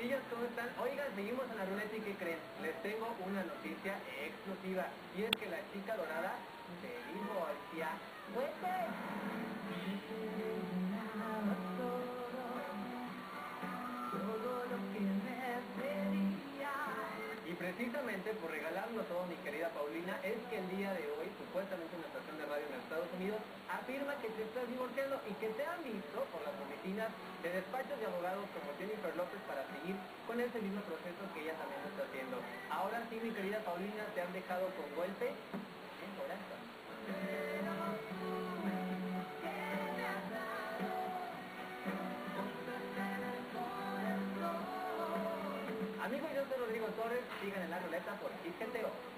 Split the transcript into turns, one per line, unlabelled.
chiquillos, ¿cómo están? Oigan, seguimos en la ruleta y ¿qué creen? Les tengo una noticia exclusiva. Y es que la chica dorada se divorcia. Todo lo que me pedía. Y precisamente por regalarlo todo, mi querida Paulina, es que el día de hoy, supuestamente una estación de radio en Estados Unidos afirma que te estás divorciando y que te han visto por las oficinas de despachos de abogados como Jennifer López para seguir con ese mismo proceso que ella también está haciendo. Ahora sí, mi querida Paulina, te han dejado con golpe en corazón. Amigo, yo soy Rodrigo Torres, sigan en la ruleta por XGTO.